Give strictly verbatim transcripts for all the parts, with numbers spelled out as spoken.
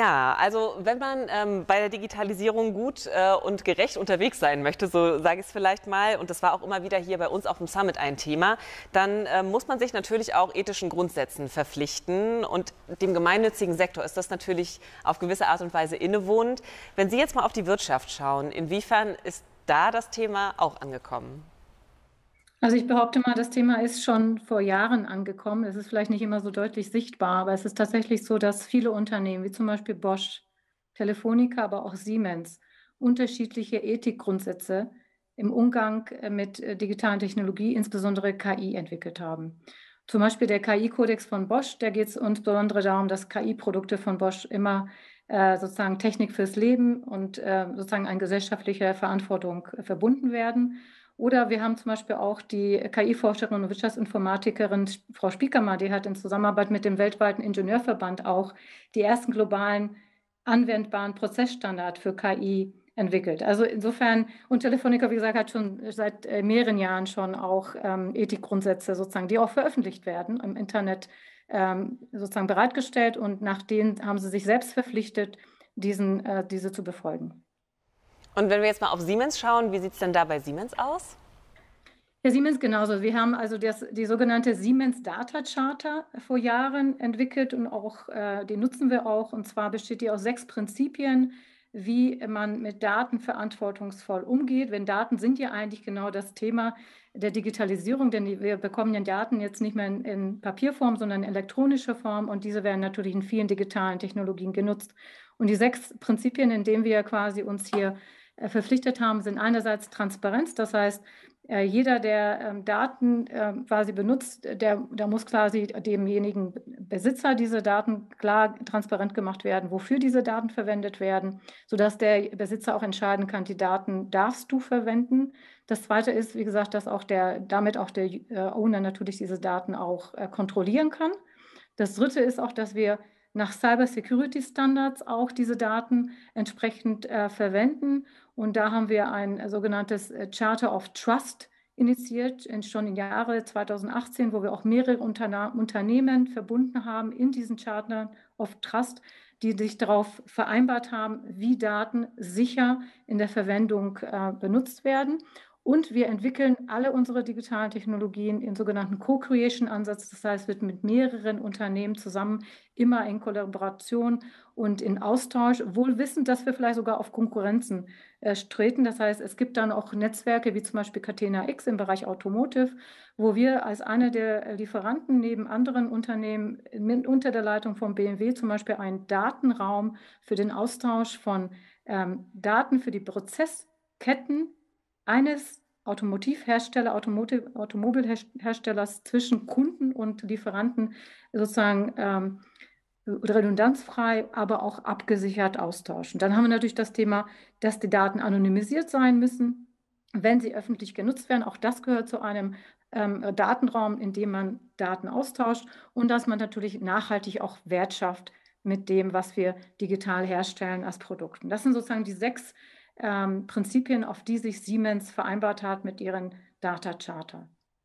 Ja, also wenn man ähm, bei der Digitalisierung gut äh, und gerecht unterwegs sein möchte, so sage ich es vielleicht mal, und das war auch immer wieder hier bei uns auf dem Summit ein Thema, dann äh, muss man sich natürlich auch ethischen Grundsätzen verpflichten. Und dem gemeinnützigen Sektor ist das natürlich auf gewisse Art und Weise innewohnend. Wenn Sie jetzt mal auf die Wirtschaft schauen, inwiefern ist da das Thema auch angekommen? Also ich behaupte mal, das Thema ist schon vor Jahren angekommen. Es ist vielleicht nicht immer so deutlich sichtbar, aber es ist tatsächlich so, dass viele Unternehmen, wie zum Beispiel Bosch, Telefonica, aber auch Siemens, unterschiedliche Ethikgrundsätze im Umgang äh, mit äh, digitalen Technologie, insbesondere K I, entwickelt haben. Zum Beispiel der K I-Kodex von Bosch, da geht es insbesondere darum, dass K I-Produkte von Bosch immer äh, sozusagen Technik fürs Leben und äh, sozusagen eine gesellschaftliche Verantwortung äh, verbunden werden. Oder wir haben zum Beispiel auch die K I-Forscherin und Wirtschaftsinformatikerin Frau Spiekermann, die hat in Zusammenarbeit mit dem weltweiten Ingenieurverband auch die ersten globalen anwendbaren Prozessstandard für K I entwickelt. Also insofern, und Telefonica, wie gesagt, hat schon seit äh, mehreren Jahren schon auch ähm, Ethikgrundsätze sozusagen, die auch veröffentlicht werden im Internet ähm, sozusagen bereitgestellt und nach denen haben sie sich selbst verpflichtet, diesen, äh, diese zu befolgen. Und wenn wir jetzt mal auf Siemens schauen, wie sieht es denn da bei Siemens aus? Ja, Siemens genauso. Wir haben also das, die sogenannte Siemens Data Charter vor Jahren entwickelt und auch äh, die nutzen wir auch. Und zwar besteht die aus sechs Prinzipien, wie man mit Daten verantwortungsvoll umgeht. Wenn Daten sind ja eigentlich genau das Thema der Digitalisierung, denn die, wir bekommen ja Daten jetzt nicht mehr in, in Papierform, sondern in elektronischer Form und diese werden natürlich in vielen digitalen Technologien genutzt. Und die sechs Prinzipien, in denen wir quasi uns hier äh, verpflichtet haben, sind einerseits Transparenz, das heißt, äh, jeder, der ähm, Daten äh, quasi benutzt, der, der muss quasi demjenigen Besitzer diese Daten klar transparent gemacht werden, wofür diese Daten verwendet werden, sodass der Besitzer auch entscheiden kann, die Daten darfst du verwenden. Das Zweite ist, wie gesagt, dass auch der, damit auch der äh, Owner natürlich diese Daten auch äh, kontrollieren kann. Das Dritte ist auch, dass wir nach Cyber Security Standards auch diese Daten entsprechend äh, verwenden. Und da haben wir ein äh, sogenanntes äh, Charter of Trust initiiert, in, schon im Jahre zweitausendachtzehn, wo wir auch mehrere Unterna Unternehmen verbunden haben in diesen Charter of Trust, die sich darauf vereinbart haben, wie Daten sicher in der Verwendung äh, benutzt werden. Und wir entwickeln alle unsere digitalen Technologien in sogenannten Co-Creation-Ansatz. Das heißt, wird mit mehreren Unternehmen zusammen immer in Kollaboration und in Austausch, wohl wissend, dass wir vielleicht sogar auf Konkurrenzen äh, treten. Das heißt, es gibt dann auch Netzwerke wie zum Beispiel Catena X im Bereich Automotive, wo wir als einer der Lieferanten neben anderen Unternehmen mit, unter der Leitung von B M W zum Beispiel einen Datenraum für den Austausch von ähm, Daten für die Prozessketten eines Automotivhersteller, Automotive, Automobilherstellers zwischen Kunden und Lieferanten sozusagen ähm, redundanzfrei, aber auch abgesichert austauschen. Dann haben wir natürlich das Thema, dass die Daten anonymisiert sein müssen, wenn sie öffentlich genutzt werden. Auch das gehört zu einem ähm, Datenraum, in dem man Daten austauscht und dass man natürlich nachhaltig auch Wert schafft mit dem, was wir digital herstellen als Produkten. Das sind sozusagen die sechs ähm, Prinzipien, auf die sich Siemens vereinbart hat mit ihren Data Charter.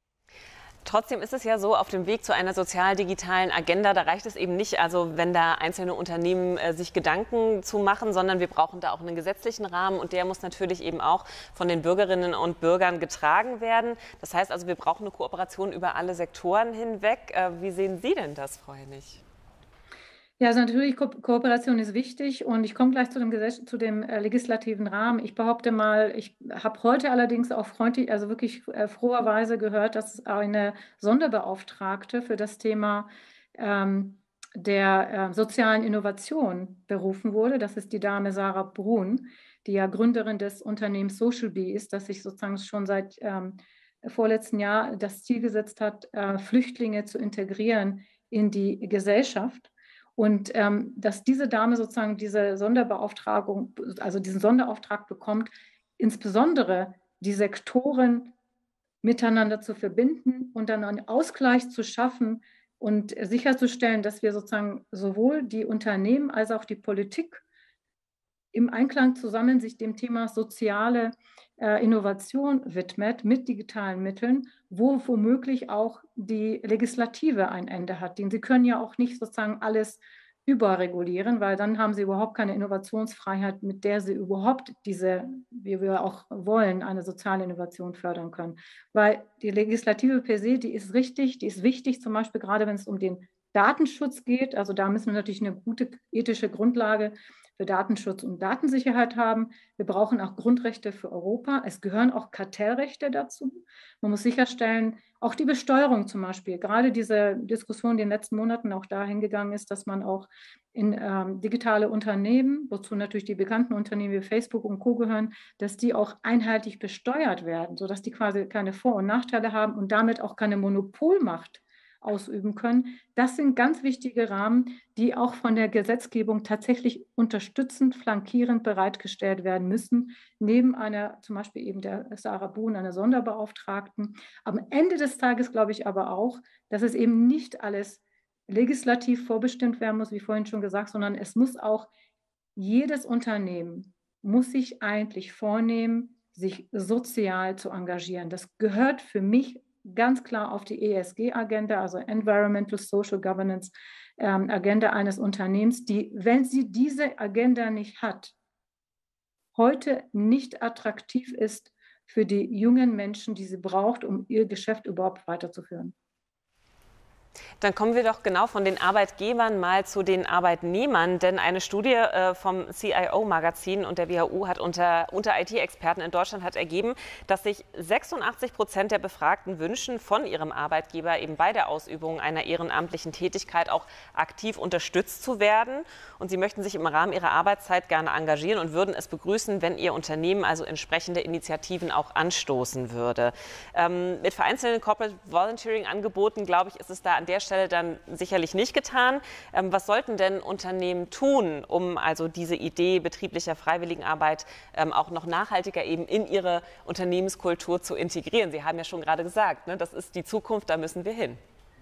Trotzdem ist es ja so, auf dem Weg zu einer sozial-digitalen Agenda, da reicht es eben nicht, also wenn da einzelne Unternehmen äh, sich Gedanken zu machen, sondern wir brauchen da auch einen gesetzlichen Rahmen und der muss natürlich eben auch von den Bürgerinnen und Bürgern getragen werden. Das heißt also, wir brauchen eine Kooperation über alle Sektoren hinweg. Äh, wie sehen Sie denn das, Frau Hennig? Ja, also natürlich, Ko Kooperation ist wichtig und ich komme gleich zu dem, Gesetz, zu dem äh, legislativen Rahmen. Ich behaupte mal, ich habe heute allerdings auch freundlich, also wirklich äh, froherweise gehört, dass eine Sonderbeauftragte für das Thema ähm, der äh, sozialen Innovation berufen wurde. Das ist die Dame Sarah Brun, die ja Gründerin des Unternehmens SocialBee ist, das sich sozusagen schon seit ähm, vorletzten Jahr das Ziel gesetzt hat, äh, Flüchtlinge zu integrieren in die Gesellschaft. Und ähm, dass diese Dame sozusagen diese Sonderbeauftragung, also diesen Sonderauftrag bekommt, insbesondere die Sektoren miteinander zu verbinden und dann einen Ausgleich zu schaffen und sicherzustellen, dass wir sozusagen sowohl die Unternehmen als auch die Politik im Einklang zusammen sich dem Thema soziale äh, Innovation widmet mit digitalen Mitteln, wo womöglich auch die Legislative ein Ende hat. Denn sie können ja auch nicht sozusagen alles überregulieren, weil dann haben sie überhaupt keine Innovationsfreiheit, mit der sie überhaupt diese, wie wir auch wollen, eine soziale Innovation fördern können. Weil die Legislative per se, die ist richtig, die ist wichtig, zum Beispiel gerade wenn es um den Datenschutz geht. Also da müssen wir natürlich eine gute ethische Grundlage für Datenschutz und Datensicherheit haben. Wir brauchen auch Grundrechte für Europa. Es gehören auch Kartellrechte dazu. Man muss sicherstellen, auch die Besteuerung zum Beispiel, gerade diese Diskussion, die in den letzten Monaten auch dahin gegangen ist, dass man auch in ähm, digitale Unternehmen, wozu natürlich die bekannten Unternehmen wie Facebook und Co. gehören, dass die auch einheitlich besteuert werden, sodass die quasi keine Vor- und Nachteile haben und damit auch keine Monopolmacht ausüben können. Das sind ganz wichtige Rahmen, die auch von der Gesetzgebung tatsächlich unterstützend, flankierend bereitgestellt werden müssen, neben einer, zum Beispiel eben der Sarah Boone, einer Sonderbeauftragten. Am Ende des Tages glaube ich aber auch, dass es eben nicht alles legislativ vorbestimmt werden muss, wie vorhin schon gesagt, sondern es muss auch jedes Unternehmen muss sich eigentlich vornehmen, sich sozial zu engagieren. Das gehört für mich ganz klar auf die E S G-Agenda, also Environmental Social Governance ähm, Agenda eines Unternehmens, die, wenn sie diese Agenda nicht hat, heute nicht attraktiv ist für die jungen Menschen, die sie braucht, um ihr Geschäft überhaupt weiterzuführen. Dann kommen wir doch genau von den Arbeitgebern mal zu den Arbeitnehmern, denn eine Studie äh, vom C I O-Magazin und der W H O hat unter, unter I T-Experten in Deutschland hat ergeben, dass sich sechsundachtzig Prozent der Befragten wünschen, von ihrem Arbeitgeber eben bei der Ausübung einer ehrenamtlichen Tätigkeit auch aktiv unterstützt zu werden. Und sie möchten sich im Rahmen ihrer Arbeitszeit gerne engagieren und würden es begrüßen, wenn ihr Unternehmen also entsprechende Initiativen auch anstoßen würde. Ähm, mit vereinzelten Corporate Volunteering-Angeboten, glaube ich, ist es da an der Stelle dann sicherlich nicht getan. Ähm, was sollten denn Unternehmen tun, um also diese Idee betrieblicher Freiwilligenarbeit ähm, auch noch nachhaltiger eben in ihre Unternehmenskultur zu integrieren? Sie haben ja schon gerade gesagt, ne, das ist die Zukunft, da müssen wir hin.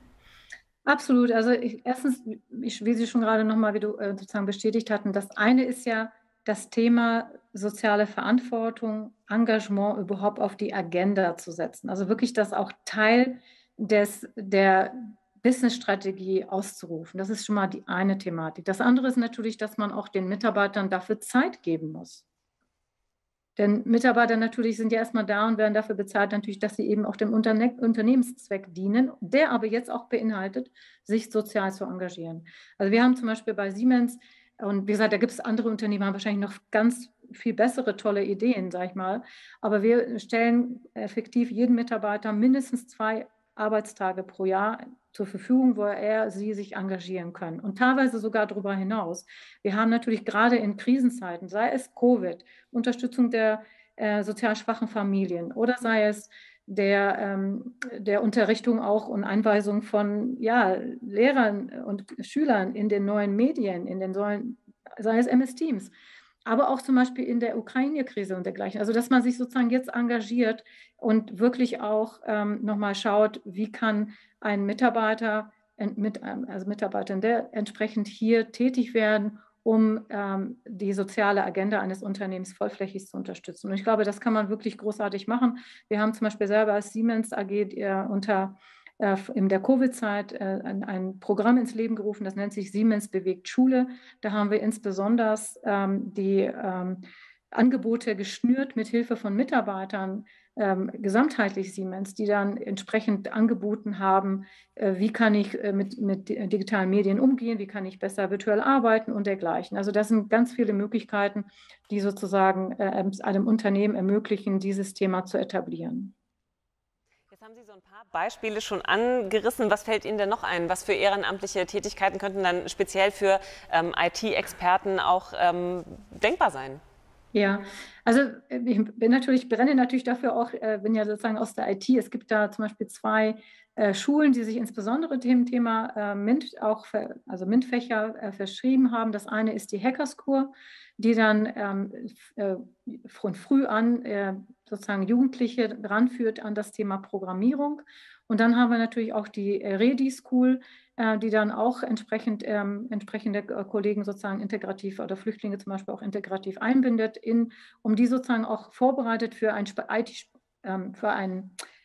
Absolut. Also ich, erstens, ich, wie Sie schon gerade nochmal wie du, äh, sozusagen bestätigt hatten, das eine ist ja das Thema soziale Verantwortung, Engagement überhaupt auf die Agenda zu setzen. Also wirklich das auch Teil des, der Business-Strategie auszurufen. Das ist schon mal die eine Thematik. Das andere ist natürlich, dass man auch den Mitarbeitern dafür Zeit geben muss. Denn Mitarbeiter natürlich sind ja erstmal da und werden dafür bezahlt, natürlich, dass sie eben auch dem Unterne Unternehmenszweck dienen, der aber jetzt auch beinhaltet, sich sozial zu engagieren. Also wir haben zum Beispiel bei Siemens, und wie gesagt, da gibt es andere Unternehmen, haben wahrscheinlich noch ganz viel bessere, tolle Ideen, sage ich mal. Aber wir stellen effektiv jedem Mitarbeiter mindestens zwei Arbeitstage pro Jahr zur Verfügung, wo er, sie sich engagieren können. Und teilweise sogar darüber hinaus. Wir haben natürlich gerade in Krisenzeiten, sei es Covid, Unterstützung der äh, sozial schwachen Familien oder sei es der, ähm, der Unterrichtung auch und Einweisung von ja, Lehrern und Schülern in den neuen Medien, in den neuen, sei es M S Teams, aber auch zum Beispiel in der Ukraine-Krise und dergleichen. Also dass man sich sozusagen jetzt engagiert und wirklich auch ähm, nochmal schaut, wie kann ein Mitarbeiter, mit, also Mitarbeiter, der entsprechend hier tätig werden, um ähm, die soziale Agenda eines Unternehmens vollflächig zu unterstützen. Und ich glaube, das kann man wirklich großartig machen. Wir haben zum Beispiel selber als Siemens A G äh, unter äh, in der Covid-Zeit äh, ein, ein Programm ins Leben gerufen, das nennt sich Siemens bewegt Schule. Da haben wir insbesondere ähm, die ähm, Angebote geschnürt mit Hilfe von Mitarbeitern, ähm, gesamtheitlich Siemens, die dann entsprechend angeboten haben, äh, wie kann ich äh, mit, mit digitalen Medien umgehen, wie kann ich besser virtuell arbeiten und dergleichen. Also das sind ganz viele Möglichkeiten, die sozusagen äh, einem Unternehmen ermöglichen, dieses Thema zu etablieren. Jetzt haben Sie so ein paar Beispiele schon angerissen. Was fällt Ihnen denn noch ein? Was für ehrenamtliche Tätigkeiten könnten dann speziell für ähm, I T-Experten auch ähm, denkbar sein? Ja, also ich bin natürlich, brenne natürlich dafür auch, äh, bin ja sozusagen aus der I T. Es gibt da zum Beispiel zwei äh, Schulen, die sich insbesondere dem Thema äh, MINT auch, für, also MINT-Fächer äh, verschrieben haben. Das eine ist die Hacker School, die dann ähm, äh, von früh an äh, sozusagen Jugendliche ranführt an das Thema Programmierung. Und dann haben wir natürlich auch die äh, Ready School, äh, die dann auch entsprechend ähm, entsprechende äh, Kollegen sozusagen integrativ oder Flüchtlinge zum Beispiel auch integrativ einbindet, in, um die sozusagen auch vorbereitet für ein, I T, ähm, für ein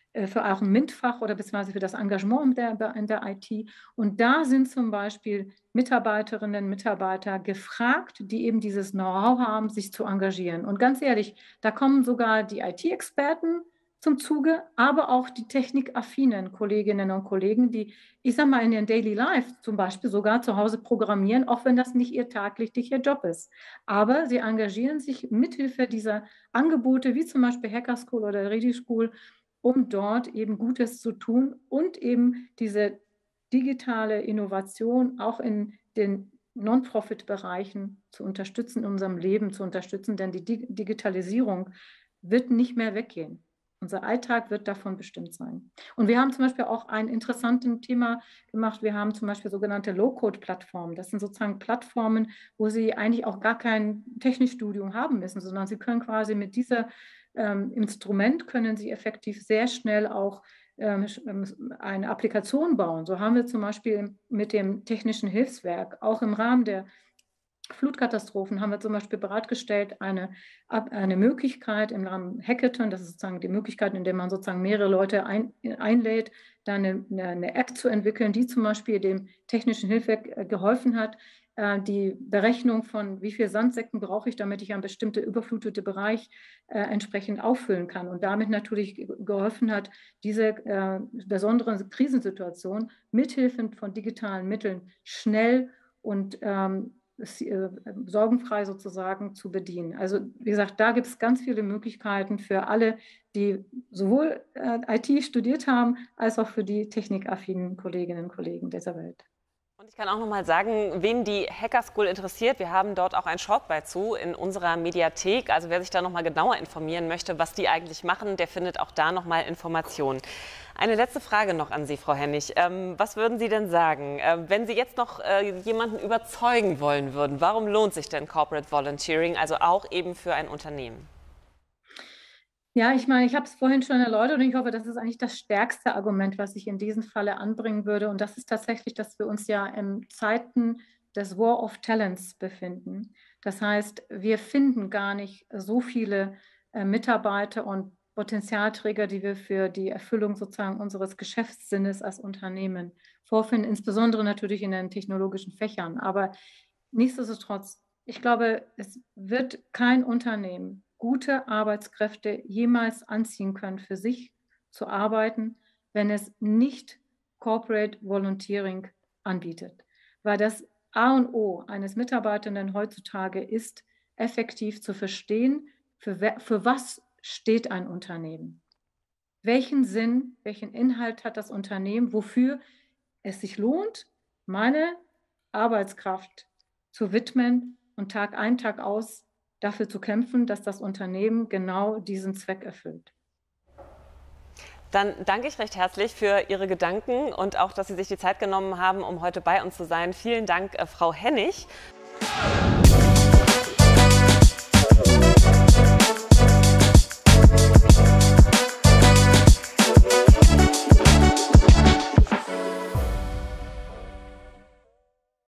für auch ein MINT-Fach oder beziehungsweise für das Engagement in der, in der I T. Und da sind zum Beispiel Mitarbeiterinnen und Mitarbeiter gefragt, die eben dieses Know-how haben, sich zu engagieren. Und ganz ehrlich, da kommen sogar die I T-Experten zum Zuge, aber auch die technikaffinen Kolleginnen und Kollegen, die, ich sage mal, in ihrem Daily Life zum Beispiel sogar zu Hause programmieren, auch wenn das nicht ihr tagtäglicher Job ist. Aber sie engagieren sich mithilfe dieser Angebote, wie zum Beispiel Hacker School oder Ready School, um dort eben Gutes zu tun und eben diese digitale Innovation auch in den Non-Profit-Bereichen zu unterstützen, in unserem Leben zu unterstützen, denn die Digitalisierung wird nicht mehr weggehen. Unser Alltag wird davon bestimmt sein. Und wir haben zum Beispiel auch ein interessantes Thema gemacht. Wir haben zum Beispiel sogenannte Low-Code-Plattformen. Das sind sozusagen Plattformen, wo Sie eigentlich auch gar kein Technikstudium haben müssen, sondern Sie können quasi mit dieser Ähm, Instrument können Sie effektiv sehr schnell auch ähm, eine Applikation bauen. So haben wir zum Beispiel mit dem Technischen Hilfswerk auch im Rahmen der Flutkatastrophen haben wir zum Beispiel bereitgestellt eine, eine Möglichkeit im Rahmen Hackathon, das ist sozusagen die Möglichkeit, in der man sozusagen mehrere Leute ein, einlädt, da eine, eine App zu entwickeln, die zum Beispiel dem Technischen Hilfswerk geholfen hat, die Berechnung von, wie viel Sandsäcken brauche ich, damit ich einen bestimmten überfluteten Bereich äh, entsprechend auffüllen kann und damit natürlich geholfen hat, diese äh, besondere Krisensituation mithilfe von digitalen Mitteln schnell und ähm, sorgenfrei sozusagen zu bedienen. Also wie gesagt, da gibt es ganz viele Möglichkeiten für alle, die sowohl äh, I T studiert haben, als auch für die technikaffinen Kolleginnen und Kollegen dieser Welt. Und ich kann auch noch mal sagen, wen die Hacker School interessiert, wir haben dort auch ein Shortbite zu in unserer Mediathek. Also wer sich da noch mal genauer informieren möchte, was die eigentlich machen, der findet auch da noch mal Informationen. Eine letzte Frage noch an Sie, Frau Hennig. Ähm, was würden Sie denn sagen, äh, wenn Sie jetzt noch äh, jemanden überzeugen wollen würden, warum lohnt sich denn Corporate Volunteering, also auch eben für ein Unternehmen? Ja, ich meine, ich habe es vorhin schon erläutert und ich hoffe, das ist eigentlich das stärkste Argument, was ich in diesem Falle anbringen würde. Und das ist tatsächlich, dass wir uns ja in Zeiten des War of Talents befinden. Das heißt, wir finden gar nicht so viele äh, Mitarbeiter und Potenzialträger, die wir für die Erfüllung sozusagen unseres Geschäftssinnes als Unternehmen vorfinden, insbesondere natürlich in den technologischen Fächern. Aber nichtsdestotrotz, ich glaube, es wird kein Unternehmen gute Arbeitskräfte jemals anziehen können, für sich zu arbeiten, wenn es nicht Corporate Volunteering anbietet. Weil das A und O eines Mitarbeitenden heutzutage ist, effektiv zu verstehen, für, für was steht ein Unternehmen. Welchen Sinn, welchen Inhalt hat das Unternehmen, wofür es sich lohnt, meine Arbeitskraft zu widmen und Tag ein, Tag aus dafür zu kämpfen, dass das Unternehmen genau diesen Zweck erfüllt. Dann danke ich recht herzlich für Ihre Gedanken und auch, dass Sie sich die Zeit genommen haben, um heute bei uns zu sein. Vielen Dank, Frau Hennig.